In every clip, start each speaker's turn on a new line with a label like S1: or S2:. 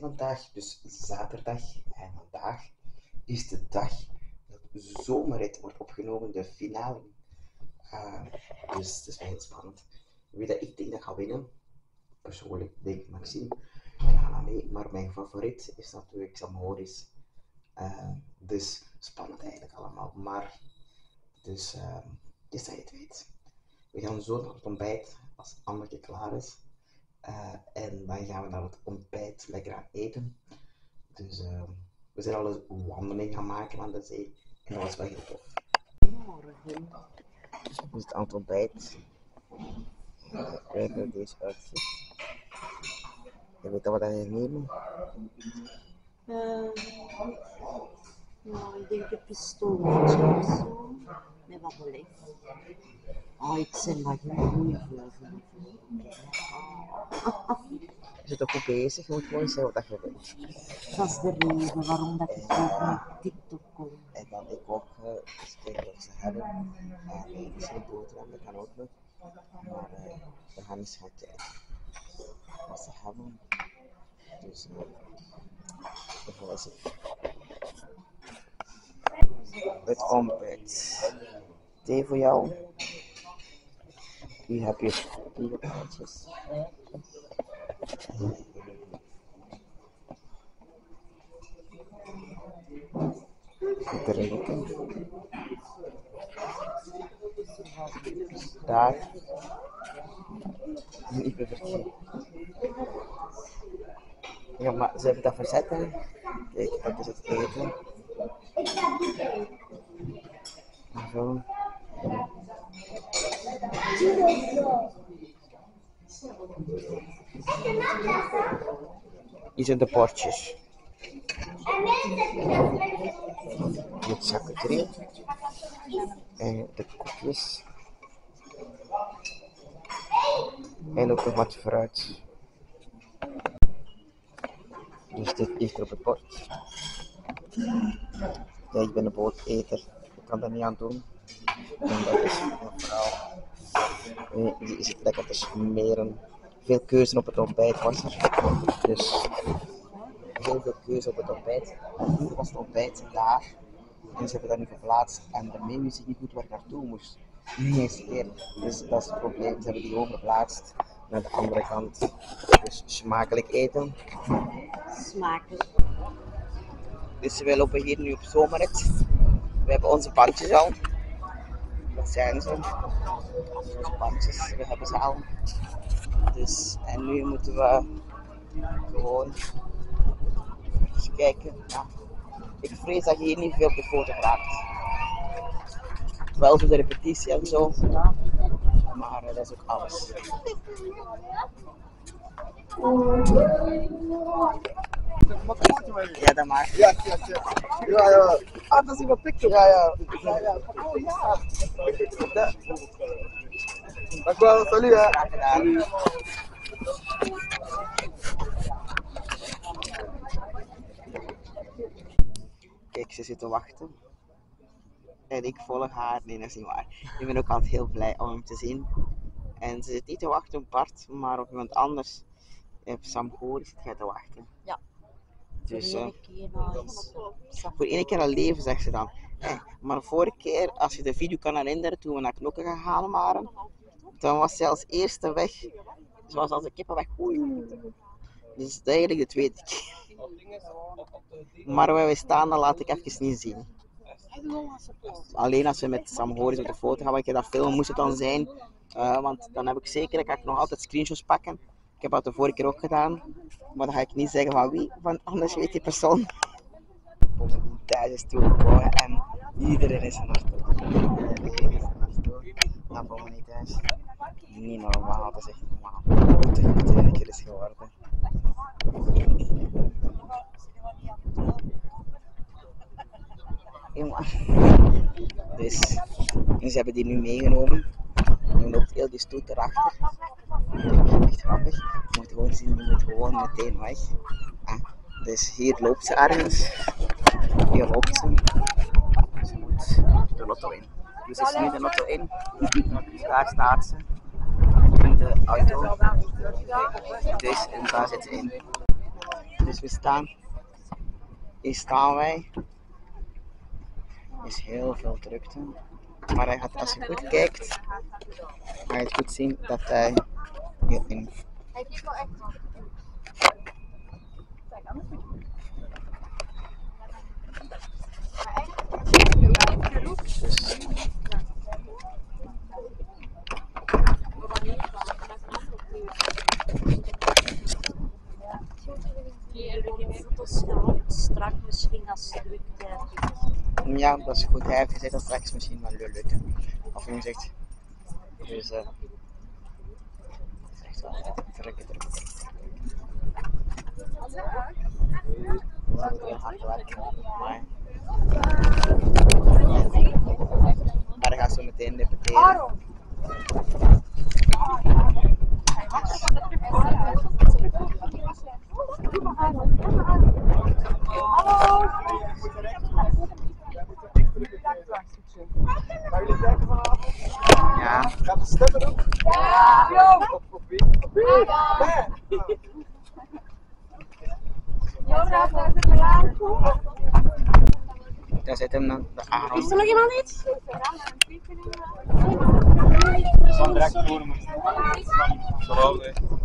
S1: vandaag dus zaterdag en vandaag is de dag dat Zomerrit wordt opgenomen, de finale. Dus het is wel heel spannend. Wie dat ik denk dat gaat winnen, persoonlijk denk ik Maxime en Anna mee, maar mijn favoriet is natuurlijk Sam Horis. Dus spannend eigenlijk allemaal, maar dus is dat je het weet. We gaan zo naar het ontbijt als Anneke klaar is. En dan gaan we naar het ontbijt lekker aan eten. Dus we zijn al een wandeling gaan maken aan de zee en dat was wel heel tof. Dus het aan het ontbijt. Kijk hoe deze uitziet. Je weet al wat je nemen?
S2: Nou, ik denk een pistooltje of zo. Met wat beleg. Oh, ik ben dat geen goeie vleugel.
S1: Je zit ook goed bezig, je moet gewoon zeggen wat je wilt.
S2: Dat is de reden waarom dat ik ook met TikTok kom.
S1: En dan ik ook eens kijken wat ze hebben. En misschien boterham, dat kan ook nog. Maar we gaan eens gaan kijken wat ze hebben. Dus dat was het. Het ontbijt. Thee voor jou. Hier heb je 4 paaltjes. Drinken. Daar. Niet meer vergeten. Ja, maar ze hebben dat verzet, hè. Kijk, dat is het eten. Zo. Hier zijn de bordjes. Dit charcuterie. En de koekjes. En ook nog wat fruit. Dus dit ligt er op het bord. Ja, ik ben een booteter. Ik kan daar niet aan doen. En dat is een vrouw. Die zit lekker te smeren. Veel keuze op het ontbijt was er. Dus heel veel keuze op het ontbijt. Hier was het ontbijt daar. En ze hebben dat nu verplaatst. En de menu ziet niet goed waar ik naartoe moest. Niet eens keer. Dus dat is het probleem. Ze hebben die overgeplaatst naar de andere kant. Dus smakelijk eten.
S2: Smakelijk.
S1: Dus we lopen hier nu op Zomerrit. We hebben onze bandjes al. Dat zijn ze. Onze bandjes, we hebben ze al. Dus, en nu moeten we gewoon eens kijken. Ja. Ik vrees dat je hier niet veel op de foto raakt. Wel voor de repetitie en zo. Maar dat is ook alles. Ja, dat maakt.
S3: Ja. Ah, dat is iemand picture. Ja. Oh ja. Dank u wel, salut hè.
S1: Graag gedaan. Kijk, ze zit te wachten. En ik volg haar. Nee, dat is niet waar. Ik ben ook altijd heel blij om hem te zien. En ze zit niet te wachten op Bart, maar op iemand anders. Op Sam Horis zit jij te wachten.
S2: Ja.
S1: Dus
S2: Voor
S1: één keer al leven, zegt ze dan. Maar de vorige keer, als je de video kan herinneren, toen we naar Knokken gegaan waren, dan was ze als eerste weg. Ze was als een kippenweg. Oei. Dus dat is eigenlijk de tweede keer. Maar waar wij staan, dat laat ik even niet zien. Alleen als we met Sam Horis op de foto gaan, want ik dat filmen moest het dan zijn. Want dan heb ik zeker, ik nog altijd screenshots pakken. Ik heb dat de vorige keer ook gedaan. Maar dan ga ik niet zeggen van wie, want anders weet die persoon. Bovendien thuis is toegekomen en iedereen is er naartoe. Iedereen is er naartoe. Dat boven niet thuis. Niet normaal, dat is echt normaal. Wat het een keer is geworden. Dus ze hebben die nu meegenomen. En loopt heel die stoet erachter. Echt grappig. Je moet gewoon zien, die moet gewoon meteen weg. Dus hier loopt ze ergens. Hier loopt ze. Ze moet de lotto in. Dus ze is nu de lotto in. Daar staat ze. In de auto. Dus en daar zit ze in. Dus hier staan wij. Er is heel veel drukte. Maar als je goed kijkt, ga je het goed zien dat hij hierin.
S2: Foto's gehad, strak misschien als het lukt.
S1: Ja, dat is goed. Hij heeft gezegd dat straks misschien wel lukken. Of hij zegt. Dus het is echt wel verrekken druk. Hard werken. Maar dat gaat zo meteen repeteren. Ja.
S3: Gaat de stemmen doen? Ja!
S1: Daar zit hem dan de Aaron.
S2: Is er nog iemand niet?
S3: Van direct gewoon zo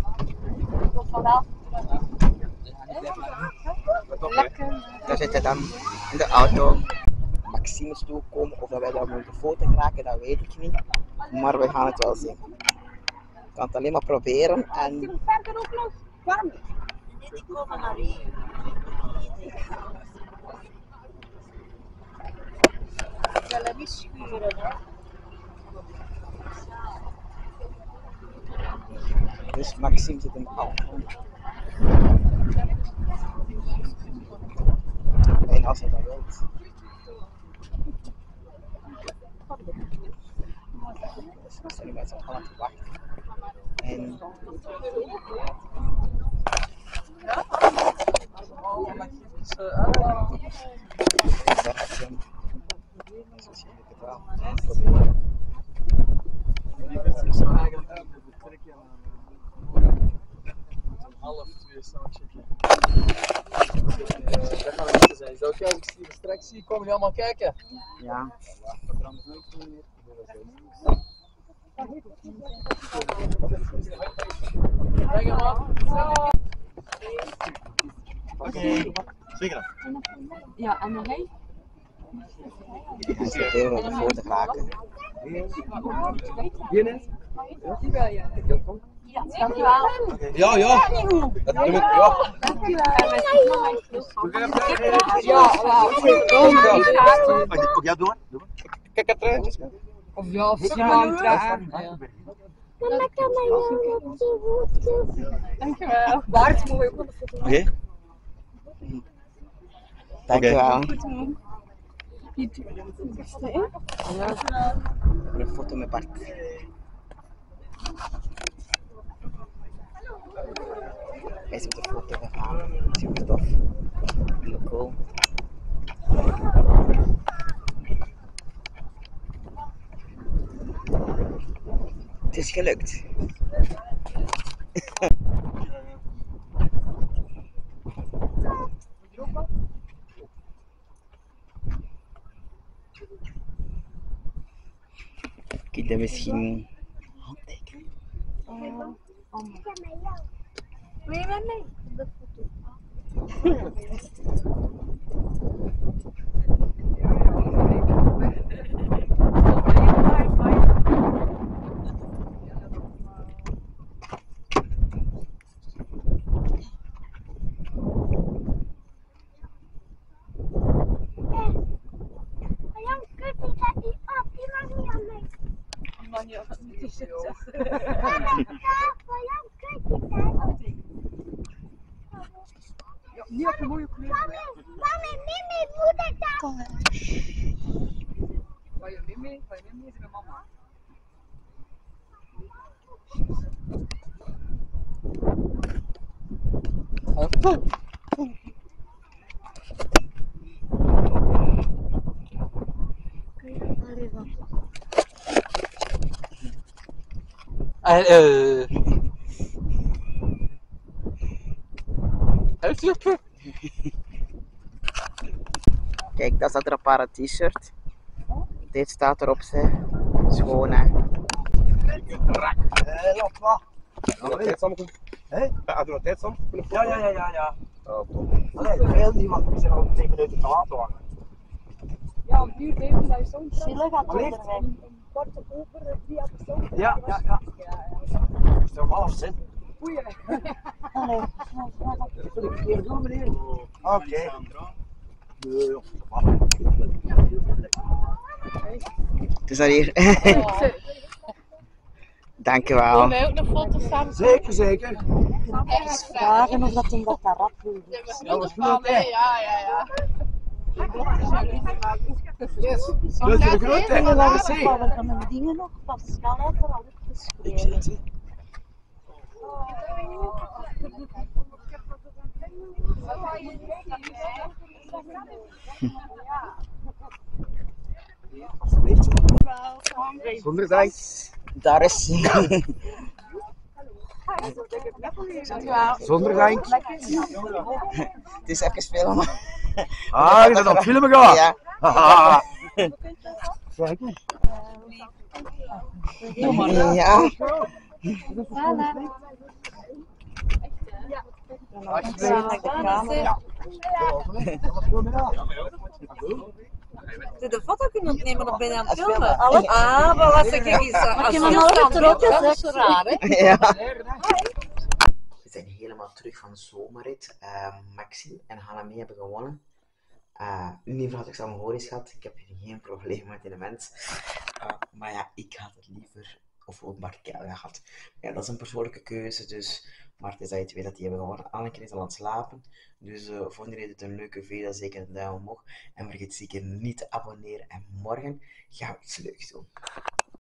S1: Daar zit hij dan in de auto. Maxime is toegekomen, of dat wij daar moeten foto geraken, dat weet ik niet. Maar we gaan het wel zien. Ik kan het alleen maar proberen en...
S2: Verder ook nog? Waarom? Die komen naar hier. Ik wil hem niet schuren, hè.
S1: Dus Maxime zit in de auto. En als hij dat wilt. Dus we zijn met z'n allen te wachten. En...
S3: half 2 soundchecken. Dat gaan we niet zijn. Zou ik als ik hier straks zie, komen jullie allemaal kijken?
S1: Ja.
S3: Oké. Zeker.
S2: Ja, en nog hij?
S1: Hij zit heel veel de foto raken.
S3: Hier net?
S2: Ja, dankjewel.
S3: Ja, ja. Dat doen we. Ja.
S2: Dankjewel.
S3: Ja, doe maar. Kijk, het treintjes.
S4: Of ja, of Simon traag.
S2: Dankjewel.
S4: Bart, mooi ook op de foto.
S3: Oké.
S1: Dankjewel.
S2: Ja.
S1: Een foto met Bart. Hij is op de foto gegaan. Super tof. Heel cool. Het is gelukt. Kun je misschien handtekenen?
S2: Wil je met mij?
S4: Niet op een mooie kleur. Van je Mimi is mijn mama.
S1: Kijk, dat staat er op haar t-shirt. Dit staat erop, ze. Schoon, hè.
S3: Lot wat.
S5: Doe dat tijd samen?
S3: Hé?
S5: Ja, doe dat tijd samen?
S3: Ja.
S5: Oh, top.
S3: Allee, heel niet, want we zijn al 10 minuten te laat hoor.
S4: Ja, om 4, 7, dat is zo'n
S2: Chille gaat
S3: Allee.
S2: onderweg.
S4: een kwart over 3 persoon.
S3: Ja. Is er half zin?
S4: Goeie.
S2: Allee,
S3: Ik wil een keer doen, meneer. Oké.
S1: Het is dat hier. Dankjewel.
S6: Wil mij ook een foto samen?
S3: Zeker.
S2: eens vragen of dat hem dat daar rap wil.
S3: Ja, dat is goed, hè?
S6: Ja.
S3: Dat is de grote, hè? Laat eens zien.
S2: We gaan mijn dingen nog. Pascal heeft er al opgeschreven.
S5: Zonder dank.
S1: Daar is
S5: Zonder dank.
S1: Het is even filmen.
S3: Ah, je bent aan het filmen gaan?
S1: Ja.
S3: Haha.
S1: Ja.
S6: De foto kunnen opnemen of ben je aan het
S1: filmen?
S6: filmen? Ah, maar wat zeg ik eens.
S2: Maar je mag nooit erop
S6: Dat is zo raar, hè?
S1: Ja. We zijn helemaal terug van de zomerrit. Maxime en Hanamee hebben gewonnen. Liever had ik samen Horis gehad. Ik heb hier geen probleem met die mens. Maar ja, ik had het liever of ook Bart Keil gehad. Ja, dat is een persoonlijke keuze, dus. Maar het is dat je het weet dat die hebben gewonnen. Anneke is al aan het slapen. Dus voor die reden een leuke video, zeker een duim omhoog. En vergeet zeker niet te abonneren. En morgen gaan we iets leuks doen.